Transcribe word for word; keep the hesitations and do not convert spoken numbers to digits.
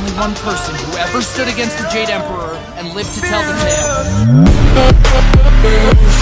only one person who ever stood against the Jade Emperor and lived to tell the tale.